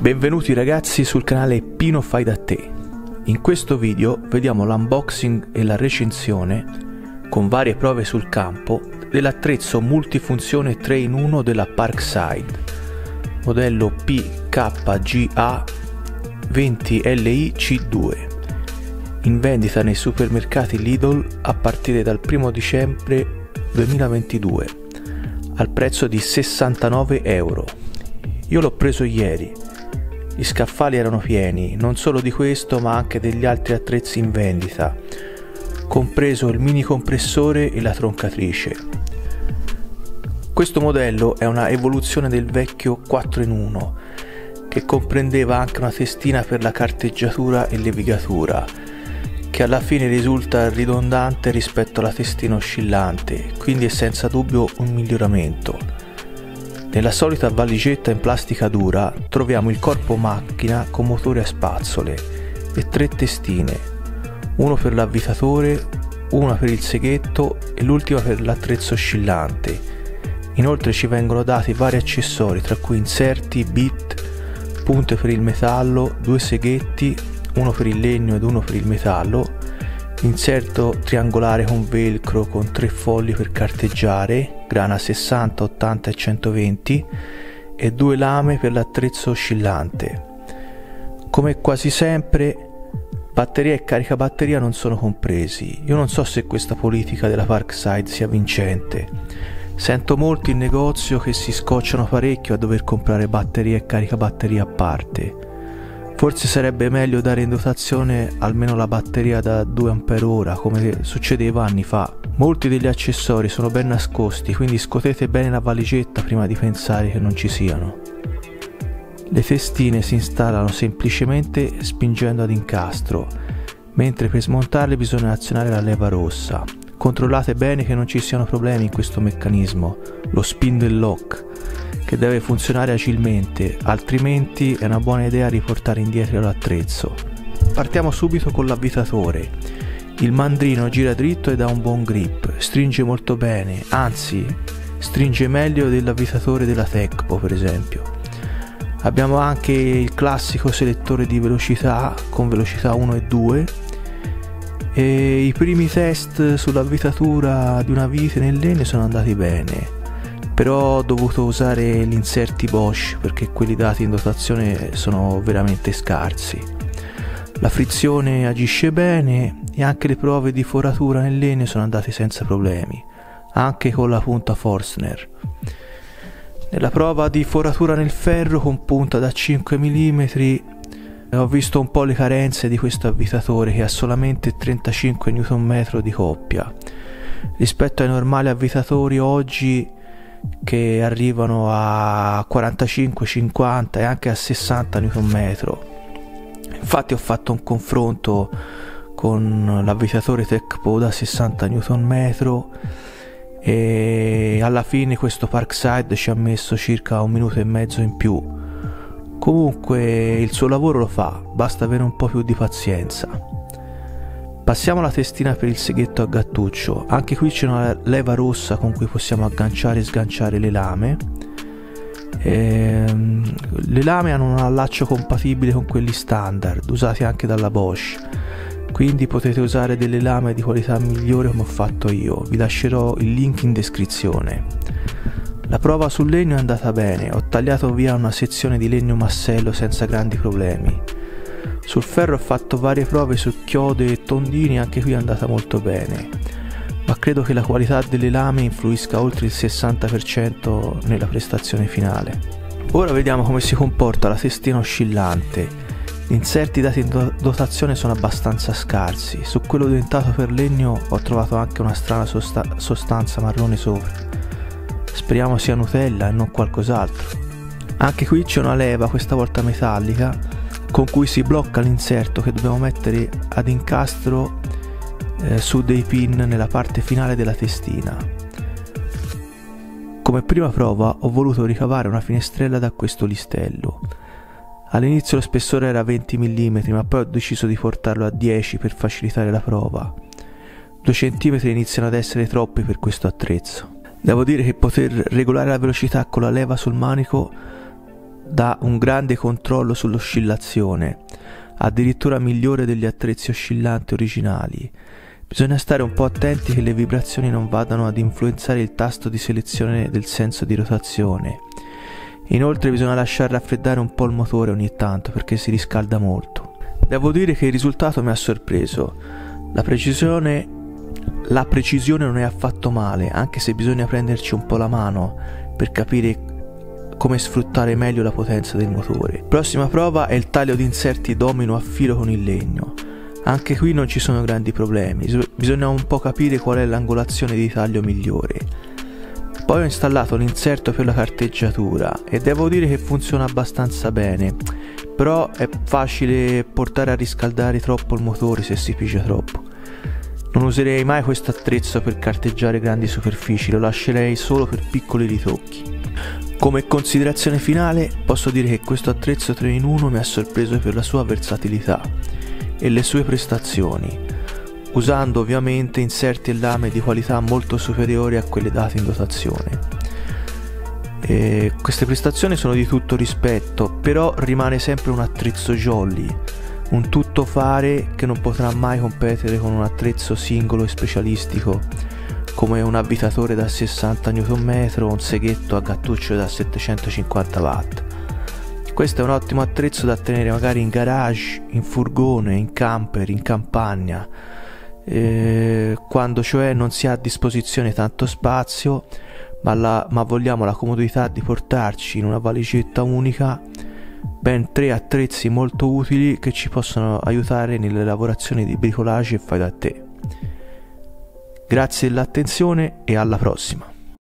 Benvenuti ragazzi sul canale Pino Fai da Te. In questo video vediamo l'unboxing e la recensione con varie prove sul campo dell'attrezzo multifunzione 3-in-1 della Parkside modello PKGA 20LI C2, in vendita nei supermercati Lidl a partire dal 1 dicembre 2022 al prezzo di 69 euro. Io l'ho preso ieri. Gli scaffali erano pieni, non solo di questo ma anche degli altri attrezzi in vendita, compreso il mini compressore e la troncatrice. Questo modello è una evoluzione del vecchio 4-in-1, che comprendeva anche una testina per la carteggiatura e levigatura, che alla fine risulta ridondante rispetto alla testina oscillante, quindi è senza dubbio un miglioramento. Nella solita valigetta in plastica dura troviamo il corpo macchina con motore a spazzole e 3 testine, uno per l'avvitatore, una per il seghetto e l'ultima per l'attrezzo oscillante. Inoltre ci vengono dati vari accessori, tra cui inserti, bit, punte per il metallo, 2 seghetti, uno per il legno ed uno per il metallo, inserto triangolare con velcro con 3 fogli per carteggiare, grana 60, 80 e 120 e 2 lame per l'attrezzo oscillante. Come quasi sempre, batteria e caricabatteria non sono compresi. Io non so se questa politica della Parkside sia vincente. Sento molti in negozio che si scocciano parecchio a dover comprare batteria e caricabatteria a parte. Forse sarebbe meglio dare in dotazione almeno la batteria da 2 Ah come succedeva anni fa. Molti degli accessori sono ben nascosti, quindi scotete bene la valigetta prima di pensare che non ci siano. Le testine si installano semplicemente spingendo ad incastro, mentre per smontarle bisogna azionare la leva rossa. Controllate bene che non ci siano problemi in questo meccanismo, lo spindle lock, che deve funzionare agilmente, altrimenti è una buona idea riportare indietro l'attrezzo. Partiamo subito con l'avvitatore. Il mandrino gira dritto ed ha un buon grip, stringe molto bene, anzi stringe meglio dell'avvitatore della Tecpo per esempio. Abbiamo anche il classico selettore di velocità con velocità 1 e 2 e i primi test sull'avvitatura di una vite nel legno sono andati bene. Però ho dovuto usare gli inserti Bosch perché quelli dati in dotazione sono veramente scarsi. La frizione agisce bene e anche le prove di foratura nel legno sono andate senza problemi, anche con la punta Forstner. Nella prova di foratura nel ferro con punta da 5 mm ho visto un po' le carenze di questo avvitatore che ha solamente 35 Nm di coppia. Rispetto ai normali avvitatori oggi che arrivano a 45, 50 e anche a 60 Nm. Infatti ho fatto un confronto con l'avvitatore Tecpo da 60 Nm e alla fine questo Parkside ci ha messo circa 1 minuto e mezzo in più. Comunque il suo lavoro lo fa, basta avere un po' più di pazienza. Passiamo alla testina per il seghetto a gattuccio. Anche qui c'è una leva rossa con cui possiamo agganciare e sganciare le lame. Le lame hanno un allaccio compatibile con quelli standard, usati anche dalla Bosch, quindi potete usare delle lame di qualità migliore come ho fatto io. Vi lascerò il link in descrizione. La prova sul legno è andata bene, ho tagliato via una sezione di legno massello senza grandi problemi. Sul ferro ho fatto varie prove su chiode e tondini, anche qui è andata molto bene, ma credo che la qualità delle lame influisca oltre il 60% nella prestazione finale. Ora vediamo come si comporta la testina oscillante. Gli inserti dati in dotazione sono abbastanza scarsi, su quello dentato per legno ho trovato anche una strana sostanza marrone sopra. Speriamo sia Nutella e non qualcos'altro. Anche qui c'è una leva, questa volta metallica, con cui si blocca l'inserto che dobbiamo mettere ad incastro su dei pin nella parte finale della testina. Come prima prova ho voluto ricavare una finestrella da questo listello. All'inizio lo spessore era 20 mm, ma poi ho deciso di portarlo a 10 per facilitare la prova. 2 cm iniziano ad essere troppi per questo attrezzo. Devo dire che poter regolare la velocità con la leva sul manico dà un grande controllo sull'oscillazione, addirittura migliore degli attrezzi oscillanti originali. Bisogna stare un po' attenti che le vibrazioni non vadano ad influenzare il tasto di selezione del senso di rotazione. Inoltre bisogna lasciare raffreddare un po' il motore ogni tanto perché si riscalda molto. Devo dire che il risultato mi ha sorpreso. La precisione non è affatto male, anche se bisogna prenderci un po' la mano per capire come sfruttare meglio la potenza del motore. Prossima prova è il taglio di inserti domino a filo con il legno. Anche qui non ci sono grandi problemi, bisogna un po' capire qual è l'angolazione di taglio migliore. Poi ho installato l'inserto per la carteggiatura e devo dire che funziona abbastanza bene, però è facile portare a riscaldare troppo il motore se si pigia troppo. Non userei mai questo attrezzo per carteggiare grandi superfici, lo lascerei solo per piccoli ritocchi. Come considerazione finale posso dire che questo attrezzo 3 in 1 mi ha sorpreso per la sua versatilità e le sue prestazioni, usando ovviamente inserti e lame di qualità molto superiori a quelle date in dotazione. Queste prestazioni sono di tutto rispetto, però rimane sempre un attrezzo jolly, un tuttofare che non potrà mai competere con un attrezzo singolo e specialistico come un avvitatore da 60 Nm o un seghetto a gattuccio da 750 watt. Questo è un ottimo attrezzo da tenere magari in garage, in furgone, in camper, in campagna, quando cioè non si ha a disposizione tanto spazio, ma vogliamo la comodità di portarci in una valigetta unica ben 3 attrezzi molto utili che ci possono aiutare nelle lavorazioni di bricolage e fai da te. Grazie dell'attenzione e alla prossima!